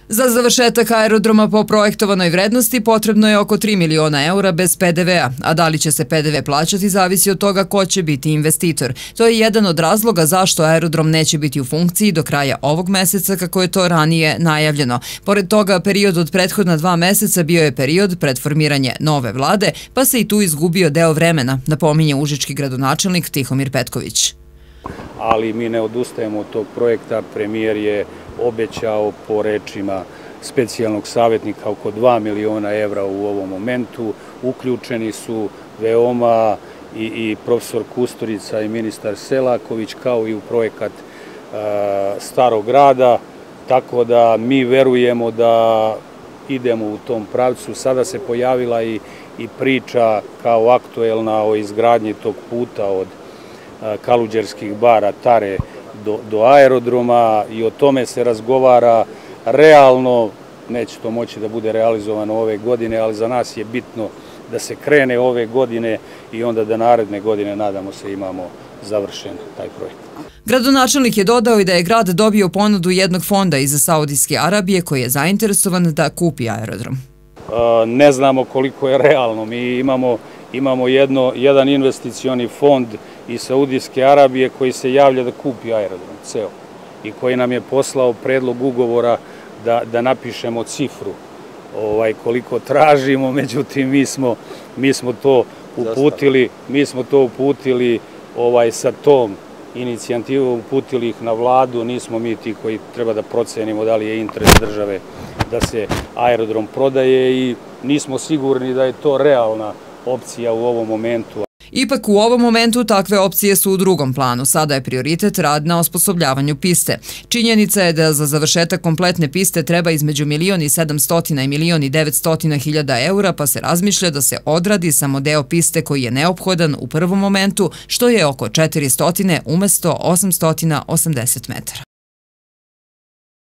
Za završetak aerodroma po projektovanoj vrednosti potrebno je oko 3 miliona eura bez PDV-a, a da li će se PDV plaćati zavisi od toga ko će biti investitor. To je jedan od razloga zašto aerodrom neće biti u funkciji do kraja ovog meseca kako je to ranije najavljeno. Pored toga, period od prethodna 2 meseca bio je period pred formiranje nove vlade, pa se i tu izgubio deo vremena, napominje užički gradonačelnik Tihomir Petković. Ali mi ne odustajemo od tog projekta. Premijer je obećao po rečima specijalnog savjetnika oko 2 miliona evra u ovom momentu. Uključeni su veoma i profesor Kusturica i ministar Selaković, kao i u projekat Starog grada, tako da mi verujemo da idemo u tom pravcu. Sada se pojavila i priča kao aktuelna o izgradnji tog puta od Kaluđerskih bara, Tare do aerodroma, i o tome se razgovara. Realno neće to moći da bude realizovano ove godine, ali za nas je bitno da se krene ove godine i onda da naredne godine, nadamo se, imamo završen taj projekt. Gradonačelnik je dodao i da je grad dobio ponudu jednog fonda iz Saudijske Arabije koji je zainteresovan da kupi aerodrom. Ne znamo koliko je realno. Mi imamo jedan investicioni fond iz Saudijske Arabije koji se javlja da kupi aerodrom ceo i koji nam je poslao predlog ugovora da napišemo cifru koliko tražimo. Međutim, mi smo to uputili sa tom inicijativom, uputili ih na vladu. Nismo mi ti koji treba da procenimo da li je interes države da se aerodrom prodaje i nismo sigurni da je to realna opcija u ovom momentu. Ipak u ovom momentu takve opcije su u drugom planu. Sada je prioritet rad na osposobljavanju piste. Činjenica je da za završetak kompletne piste treba između 1.700.000 i 1.900.000 eura, pa se razmišlja da se odradi samo deo piste koji je neophodan u prvom momentu, što je oko 400 umesto 880 metara.